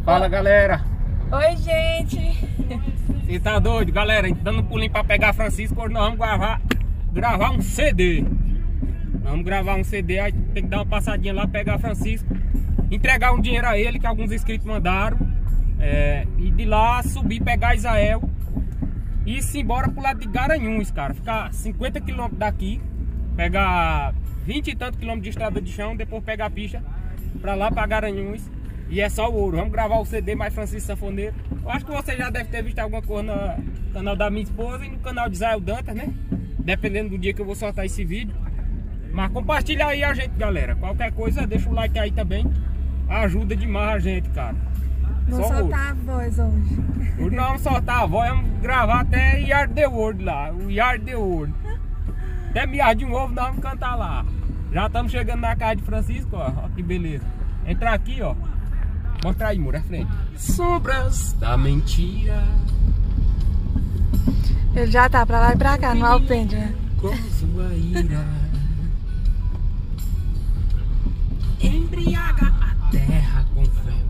Fala, galera. Oi, gente. Você tá doido, galera? Dando um pulinho pra pegar Francisco. Hoje nós vamos gravar um CD. Nós vamos gravar um CD, aí tem que dar uma passadinha lá, pegar Francisco, entregar um dinheiro a ele, que alguns inscritos mandaram. E de lá subir, pegar Israel e ir embora pro lado de Garanhuns, cara. Ficar 50 km daqui, pegar 20 e tantos quilômetros de estrada de chão, depois pegar a pista pra lá, pra Garanhuns. E é só o ouro. Vamos gravar o CD mais Francisco Sanfoneiro. Eu acho que você já deve ter visto alguma coisa no canal da minha esposa e no canal de Israel Dantas, né? Dependendo do dia que eu vou soltar esse vídeo. Mas compartilha aí a gente, galera. Qualquer coisa, deixa o like aí também. Ajuda demais a gente, cara. Vou soltar a voz hoje. Hoje nós vamos soltar a voz, vamos gravar até Yard the World lá. O Yard the World. Até miar de um ovo nós vamos cantar lá. Já estamos chegando na casa de Francisco, ó. Ó que beleza. Entrar aqui, ó. Mostra aí, Muro, é frente. Sombras da mentira. Ele já tá pra lá e pra cá, no Alpende, né? Com sua ira embriaga a terra com fel,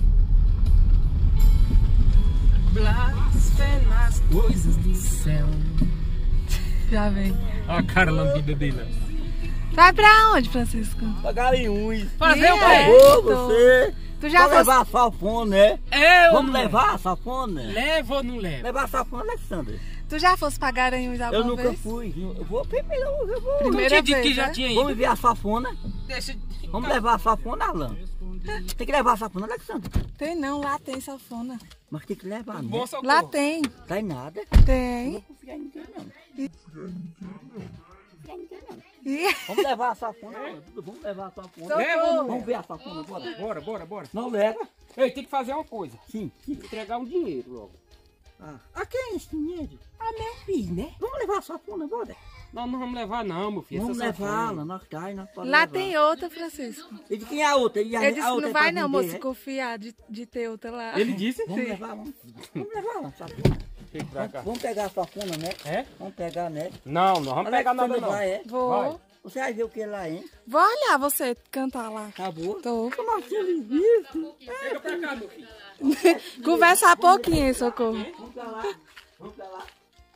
blasfema as coisas do céu. Já vem. Olha a cara lambida dele. Vai pra onde, Francisco? Pra Garanhuns. Fazer o Ô, quê? você. Tu já Vamos levar a sanfona, né? Vamos levar a sanfona? Leva ou não leva? Levar a sanfona, Alexandre. Tu já fosse pra Garanhuns alguma Eu nunca vez? fui. Eu vou primeiro, eu vou. Primeira Eu tinha dito que vez, já né? tinha ido. Vamos ver a sanfona. Deixa... Vamos levar a sanfona, Alan. Tem que levar a sanfona, Alexandre. Tem não, lá tem sanfona. Mas tem que levar, né? Bom socorro. Lá tem. Tem nada. Tem. Não confia em ninguém, não. Ih, Vamos levar a sanfona, Alan. Vamos levar a sanfona. Leva ou não Vamos leva? ver a sanfona, bora. Bora. Não leva? Ei, tem que fazer uma coisa. Sim. Entregar um dinheiro logo. A quem é esse dinheiro? Ah, meu filho, né? Vamos levar a sanfona, bora. Nós não vamos levar não, meu filho. Vamos essa sanfona. levá-la, nós cai, nós podemos lá levar. tem outra, Francisco. E de quem é a outra? E Ele disse a que outra não é vai pra não, vender, moço, é? confiar de ter outra lá. Ele disse? Vamos levar, vamos levar, sanfona. Fica pra cá. Vamos pegar a sanfona, né? É? Vamos pegar, né? Não vamos pegar nada Alexandre não. vai, é? Vou. Vai. Você vai ver o que lá, hein? Vou olhar você cantar lá. Acabou? Tô. Como assim, visto? Chega pra cá, meu filho. Conversar pouquinho, socorro. Vamos pra lá. Vamos pra lá.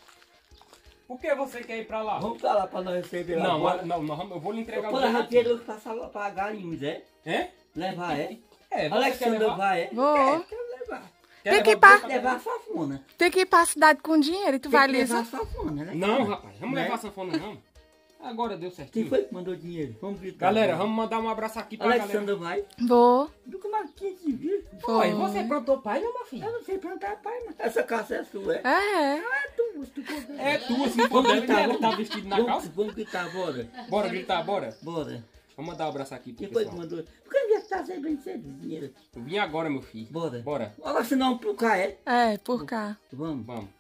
Por que você quer ir pra lá? Vamos pra lá pra nós receber lá. Não, agora. eu vou lhe entregar o Quando a dinheiro. rateira passar lá pra Garanhuns, é? É? Levar, é? É, você quer Alexandre levar? vai, é? Vou. Quero levar. Quer Tem que ir levar o pra- dinheiro Levar a sanfona. Tem que ir pra cidade com dinheiro e tu vai Tem que levar liso. a sanfona, né? Não, rapaz, vamos Né? levar a sanfona não. Agora deu Quem certinho. foi que mandou dinheiro? Vamos gritar. Galera, vamos mandar um abraço aqui pra galera. Alexandre vai. Vou. Do Marquinhos de Vila. Oi, você plantou pai, não, meu filho? Eu não sei plantar pai, mas essa calça é sua, é? É. É tu, É tua, se não for dela, ela tá vestido na calça. Vamos gritar, bora. Bora gritar, bora. Bora. Vamos mandar um abraço aqui pro Quem foi que pessoal. mandou? Por que devia estar sempre bem cedo, dinheiro? Eu vim agora, meu filho. Bora. Bora, Olha, senão pro cá, é? É, por cá. Vamos. vamos.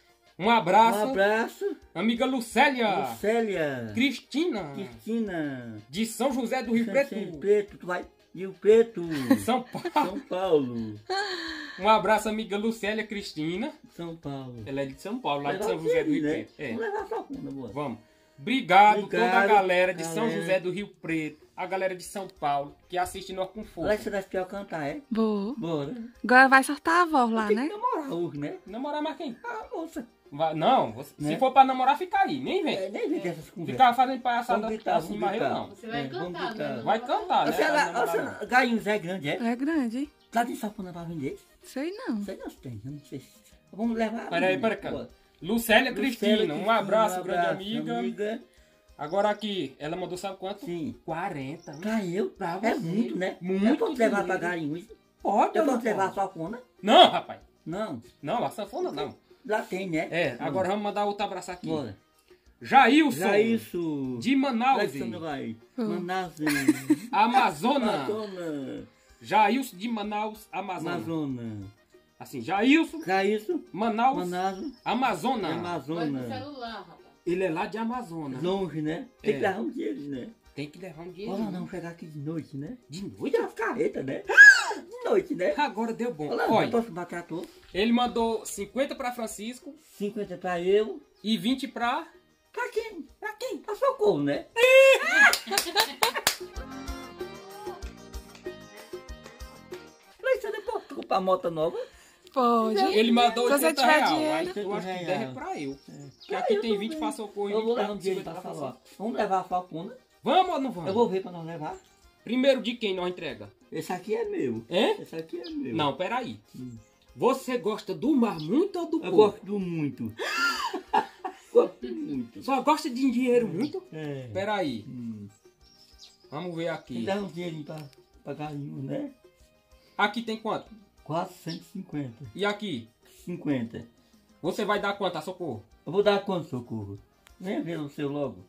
Um abraço, Um abraço. amiga Lucélia, Lucélia. Cristina, Cristina. de São José do Rio Preto, Preto. Tu vai? Rio Preto. São Paulo. São Paulo. Um abraço, amiga Lucélia Cristina. São Paulo. Ela é de São Paulo, lá de Levar São José do Rio né? Preto. É. Vamos levar só funda, bora. Vamos. Obrigado, Obrigado, toda a galera de São galera. José do Rio Preto, a galera de São Paulo, que assiste nós com força. Alexandre vai cantar, é? Vou. Bora. Agora vai soltar a voz lá, Tem né? que namorar hoje, né? Namorar mais quem? Ah, moça. Não, se Né? for pra namorar, fica aí, nem vem. É, nem vem dessas conversas. Ficar fazendo palhaçada Vamos gritar, assim, vamos mas eu gritar. não. Você vai É, vamos cantar, gritar. né? Vai cantar, né? Você, Vai namorar, não. Ganhos é grande, é? É grande. Tá de sapona pra vender? Sei não. Não sei não se tem, eu não sei. Vamos levar. Peraí, cá. Bora. Lucélia Cristina, um abraço, grande abraço, amiga. Agora aqui, ela mandou sabe quanto? Sim. 40. Caiu. Pra É você. muito, né? Muito Eu posso levar pra dinheiro. Garanhuns? Pode, Eu ou não posso levar pode? só a fona? Não, rapaz. Não. Não, a sanfona não. Lá tem, né? É, agora vamos mandar outro abraço aqui. Bora. Jailson, Já isso. de Manaus, Alexandre vai. Manaus. Amazônia. Amazonas. Jailson de Manaus, Amazônia. Amazonas. Assim, Jailson, Já isso. Manaus, Manaus. Amazônia. Vai pro Amazonas. celular, rapaz. Ele é lá de Amazonas. Longe, né? Tem que É. levar um dinheiro, né? Tem que levar um dinheiro. Olha, não chegar aqui de noite, né? De noite? Cuida das carretas, né? De noite, né? Agora deu bom. Olha, eu Olha, posso bater a toa. ele mandou 50 pra Francisco 50 pra eu. e 20 pra... Pra quem? Pra quem? Pra Socorro, né? Alexandre, pô, comprar moto nova? Pode. Ele mandou Se você 80 tiver reais. dinheiro. Aí eu acho que 10 é pra eu. Porque É, aqui eu tem 20 também. pra socorro. Eu vou e levar um dinheiro 50 pra pra falar. socorro. Vamos levar a falcona? Vamos ou não vamos? Eu vou ver pra nós levar. Primeiro de quem nós entrega? Esse aqui é meu. É? Esse aqui é meu. Não, peraí. Você gosta do mar muito ou do Eu pouco? gosto do muito. Gosto muito. Só gosta de dinheiro muito? É. Peraí. Vamos ver Tem aqui. que dar um dinheirinho pra galinho, né? Aqui tem quanto? 450. E aqui? 50. Você vai dar quanto a socorro? Eu vou dar quanto, socorro? Nem ver o seu logo.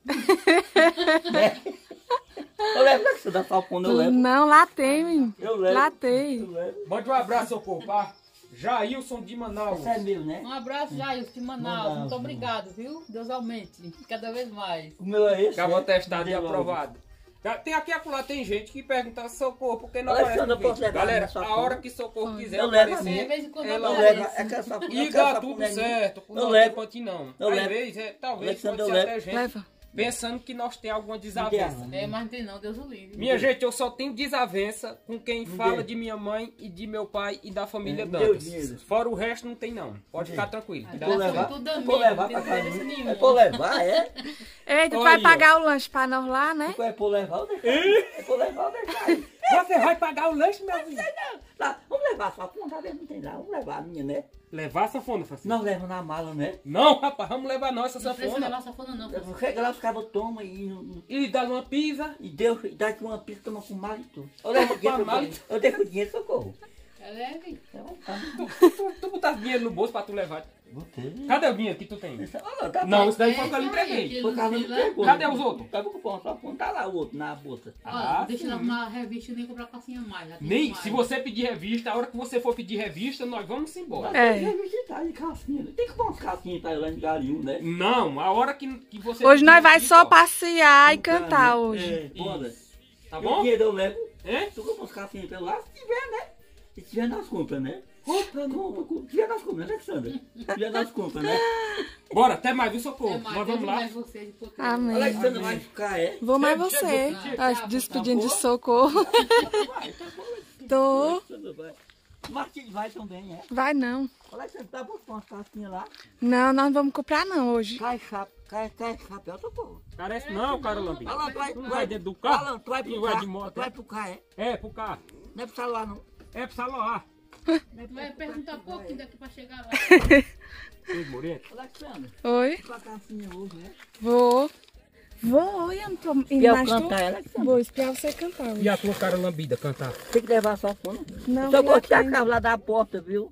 Eu levo que você dá falcona, eu levo. Não, lá tem, menino. Eu levo. Lá tem. Eu levo. Mande um abraço, socorro, pá. Jailson de Manaus. Esse é meu, né? Um abraço, Jailson de Manaus. Manaus. Muito obrigado, viu? Deus aumente cada vez mais. O meu é esse. Acabou né? testado e Dei logo. aprovado. Tem aqui acolá, tem gente que pergunta socorro, porque não Alexandre, aparece no eu posso vídeo. levar Galera, a minha a socorro? hora que socorro quiser Eu levo a aparecer, minha. De vez em quando ela Eu aparece. levo. É que essa falcona. e essa dá falcona tudo é minha. certo. Eu Não levo. tem não. Eu Às levo. vezes, talvez Alexandre, pode eu ser levo. até gente Leva. pensando que nós temos alguma desavença. Não. É, mas não tem não, Deus o livre. Minha gente, eu só tenho desavença com quem Ninguém. fala de minha mãe e de meu pai e da família Meu Dantas. dinheiro. Fora o resto não tem não. Pode ficar tranquilo. Ah, Dá Vou Nós certo. levar. somos tudo Eu amigo, vou levar não pra tem casa. diferença nenhuma. É pra levar, é? Ei, tu Olha vai aí, pagar o lanche pra nós lá, né? É pra levar ou deixar? É pra levar ou deixar? Você vai pagar o lanche, meu filho? Tá, vamos levar a falcona, talvez não tem lá. Vamos levar a minha, né? Levar a sanfona, Francisco? Nós levamos na mala, né? Não, rapaz, vamos levar nossa Não precisa levar sanfona. safona não. Francisco. Chega lá, os cabos tomam E dá uma pizza. e Deus dá aqui uma pista, toma com mala e tudo. Eu levo o dinheiro, mala e eu deixo o dinheiro, socorro. É leve. Tu botasse dinheiro no bolso pra tu levar. Botei. Cadê o dinheiro que tu tem? Olha, tá Não, bom. isso daí foi o É que eu lhe isso aí, entreguei. aquele Foi casa sei do lá. pegou. Cadê os outros? Tava com o pão, só tá lá o outro na bolsa. Ah, Ó, deixa sim. eu arrumar a revista e nem comprar calcinha mais. já tem Nem, mais. se você pedir revista, a hora que você for pedir revista, nós vamos embora. É. Tá de calcinha. Tem que pôr umas calcinhas pra ir lá em galinho, né? Não, a hora que você Hoje pedir nós vai revista, só ó, passear e Então, cantar né? hoje. É, bora. Isso. Tá E o bom? dinheiro eu levo. É? Tu compra umas calcinhas pelo lá, se tiver, né? Se tiver nas compras, né? Compra, Se tiver nas compras, né, Alexandra? Se tiver nas compras, né? Bora, até mais, viu, Socorro? É mais, Nós Deus vamos lá. mais vocês de pouco. Amém. Alexandra vai ficar, é? Vou mais Chega, você. chega, chega. Tá despedindo de Tá bom? socorro. Vai, tá bom, Alexandra. Tô. Alexandra vai. O Martins vai também, é? Vai não. Alexandra, tá bom com umas calcinhas lá? Não, nós não vamos comprar não hoje. Cai chapéu, socorro. Parece não, cara Lambinho. Alan, Tu não vai dentro do carro? Alan, tu vai Tu pro vai carro. de moto, Tu vai é? pro carro, é? É, pro carro. Não é pro celular, não. É pro Saloá. Tu vai perguntar um pouquinho daqui pra chegar lá. Ei, Moreno. Alexandra, Oi? tua calcinha hoje, né? Vou. Vou, eu não tô indo E eu mais tu. cantar, Alexandra? Vou esperar você cantar hoje. E a tua cara lambida cantar? Tem que levar só fone. Não, Só já gostei a tem. carro lá da porta, viu?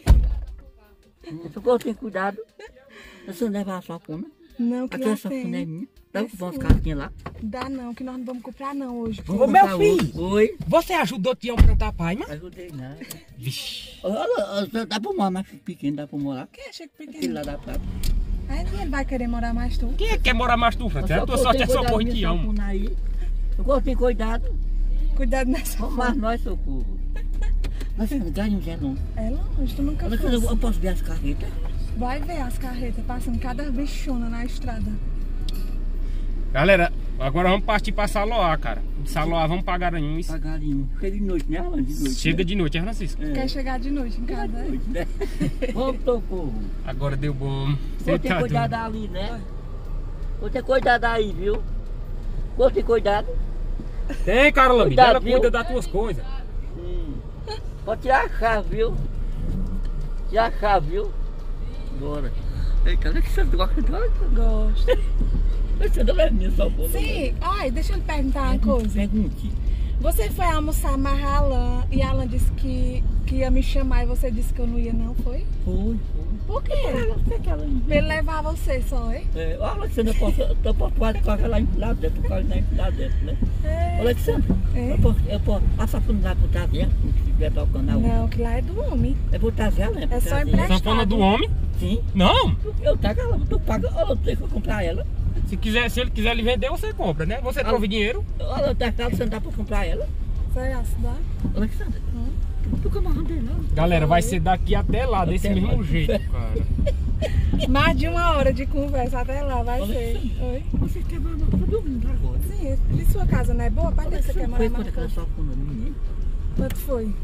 Só tem cuidado. Você não levar a sua fone? Não, que Aqui lá essa fone é tem. minha. Dá pra umas calcinhas lá. Dá não, que nós não vamos comprar não hoje. Vamos meu comprar filho. outro. Oi? Você ajudou Tião a cantar pai, mano? Ajudei nada. Vixe. Olha, dá pra morar mais pequeno, dá pra morar. Quem é Chico Aquele pequeno? lá da praia. Aí ele vai querer morar mais tu. Quem é que quer morar mais tu, Francisco? A tua sorte é Socorro e Tião. Eu gosto de cuidado. Cuidado nessa. Vamos mais nós, socorro. Mas ganha já não. É longe, tu nunca Olha, foi. eu posso ver as carretas? Vai ver as carretas passando cada bichona na estrada. Galera, agora vamos partir pra Saloá, cara. De Saloá vamos pra Garanhuns. Pagarinho. Chega de noite, né, Alan? De noite. Chega né? de noite, é, Francisco? É. Quer chegar de noite em casa, De né? noite, né? Vamos, socorro. Agora deu bom. Você Vou ter tá cuidado doido. ali, né? Vou ter cuidado aí, viu? Vou ter cuidado. Tem, cara Lambida. Cuidado, Ela viu? cuida das tuas coisas. Sim. Pode tirar a chave, viu? Tirar a chave, viu? Bora. Eita, olha que você gosta de Gosto. Você não é minha, só bola. Sim, ai, deixa eu lhe perguntar uma coisa. Pergunte. Você foi almoçar mais a Alan e a Alan disse que ia me chamar e você disse que eu não ia, não foi? Foi. Por quê? Ela foi aquela. Pra ele levar você só, hein? É, olha, Alexandre, eu posso colocar lá lá dentro, lá dentro, né? É. Alexandre, É. eu posso passar por lá pro trazer, se estiver tocando a outra. Não, que lá é do homem. Eu vou trazer ela, né? É só trazer. emprestar. Sanfona do homem? Sim. Não. Eu trago ela, tu paga, ou eu tenho que comprar ela. Se ele quiser lhe vender, você compra, né? Você trove dinheiro. Olha, eu trago ela, você não dá pra comprar ela. Será que dá? Alexandre, tu que amarrando dele, não. Galera, vai ser daqui até lá, desse Até mesmo lá. jeito, cara. Mais de 1 hora de conversa até lá, vai ser. Oi? Você quer morar, não, tô dormindo agora. Sim, e sua casa não é boa? Pra que você quer morar Foi mais? quando aquela sua funda minha? Quanto foi?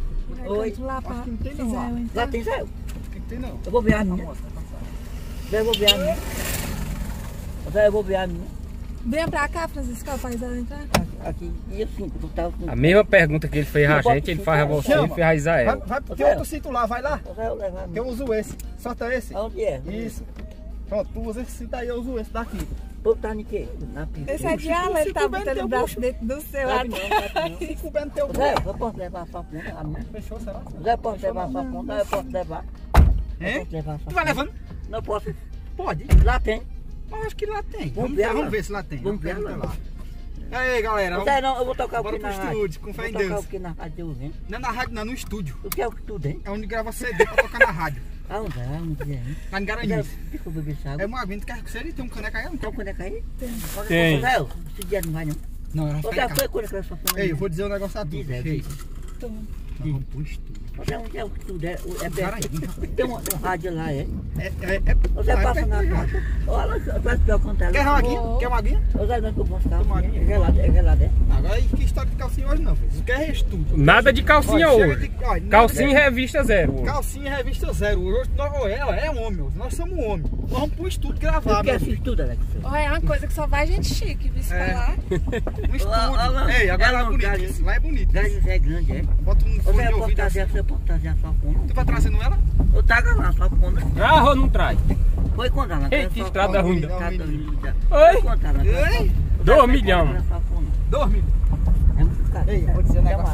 Oi. canto lá pra Acho que não tem não lá. Zé, Lá então. tem Zé. O que tem não? Eu vou ver a minha. Zé, eu vou ver a minha. Zé, eu vou ver a minha. Venha pra cá, Francisco, faz ela entrar. Aqui, e assim, não tá assim. A mesma pergunta que ele fez a gente, ele faz a você e fez a Isael. Vai, tem outro cinto lá, vai lá. Zé, eu levo a Eu minha. uso esse. Solta esse. Aonde é? Isso. Pronto, tu usa esse cinto aí, eu uso esse daqui. Botar em quê? Na pista. Esse é de Alan, ele tá Chico Bento botando tem o braço dentro do seu. Cabe não, cabe não. Se coubendo teu Zé, eu posso levar a sua ponta? A minha? Fechou, será? Zé, eu posso levar a sua ponta? Eu posso levar. Eu Hein? posso levar a sua Tu vai ponta. levando? Não posso. Pode. Lá tem. Eu acho que lá tem. Vamos ver lá. Vamos ver se lá tem. Vamos ver perguntar lá. E aí, galera. Zé, não, eu vou tocar o Bora que na pro rádio. estúdio, com fé Vou em tocar Deus. o que na rádio Deus, hein? Não é na rádio, não, no estúdio. O que é o que tu tem? É onde grava CD pra tocar na rádio. Aonde é? Aonde é? Lá em Zé, Garanhuns. deixa eu beber essa É água. uma aguinha, tu quer que seja? Tem um caneca aí? Não, Qual quando é cair? Tem. Zé, esse dia não vai não. não ela Ô, vai Zé, ficar em foi casa. quando que ela só foi? Ei, eu vou dizer um negócio a tu. Diz, é, Ei, diz. nós vamos pro estúdio. Você onde é o que tu der? É Garanhuns. perto. Tem um rádio lá, é? Você lá, passa perto na de casa. Olha, vai pior contar lá. Quer uma aguinha? Quer uma aguinha? Ô, Zé, nós vamos buscar. Toma É aqui. gelado, é gelado, é? Agora que história de calcinha hoje não, filho. Isso quer estúdio. Nada de calcinha Olha, chega hoje. de- olha, nada Calcinha de- e revista zero. hoje. Calcinha revista zero. Hoje ela é homem, nós somos homem. Nós vamos pro estúdio gravar, Tu quer meu filho. assistir tudo, Alex? Olha, é uma coisa que só vai gente chique, viu? Se É. falar. Um estúdio. Olha, Ei, agora lá é não, bonito. cara, Isso lá é bonito. Galho é grande, é? Bota um Ô, fone Zé, de eu posso ouvido assim. trazer, você pode trazer a sua conta? Tu vai trazendo ela? Eu trago lá a sua conta. Ah, ou não traz? Foi quando ela? Ei, que estrada ruim. Dá um milhão. Oi? Ei, 2 milhões. dorme. Ei, eu vou dizer um negócio.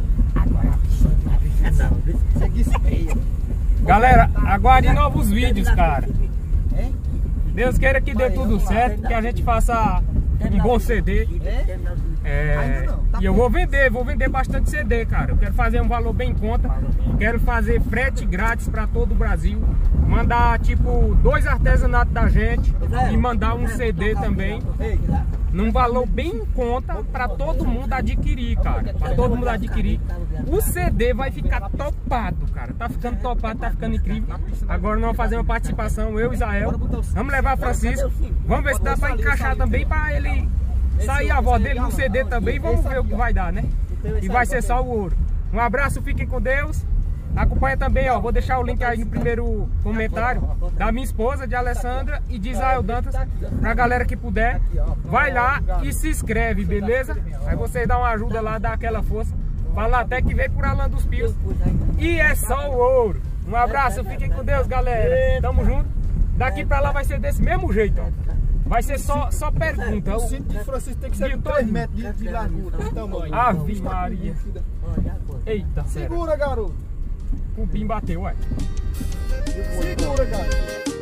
Seguisse feia. Galera, aguarde novos vídeos, cara. Deus queira que dê tudo certo, que a gente faça um bom CD. É, e eu vou vender bastante CD, cara. Eu quero fazer um valor bem em conta. Quero fazer frete grátis para todo o Brasil. Mandar tipo 2 artesanatos da gente e mandar um CD também. Num valor bem em conta para todo mundo adquirir, cara. Para todo mundo adquirir. O CD vai ficar topado, cara. Tá ficando topado, tá ficando incrível. Agora nós vamos fazer uma participação, eu e Isael. Vamos levar Francisco. Vamos ver se dá para encaixar também para ele sair a voz dele no CD também. Vamos ver o que vai dar, né? E vai ser só o ouro. Um abraço, fiquem com Deus. Acompanha também, ó, vou deixar o link aí no primeiro comentário da minha esposa, de Alessandra e de Isael Dantas, pra galera que puder, vai lá e se inscreve, beleza? Aí vocês dão uma ajuda lá, dá aquela força, fala até que veio por Alan dos Pios e é só o ouro. Um abraço, fiquem com Deus, galera, tamo junto. Daqui pra lá vai ser desse mesmo jeito, ó. Vai ser só pergunta. O cinto de Francisco tem que ser de 3 metros de largura, de tamanho. Ave Maria. Eita, sério. Segura, garoto. O Pim bateu, ué. Segura, garoto.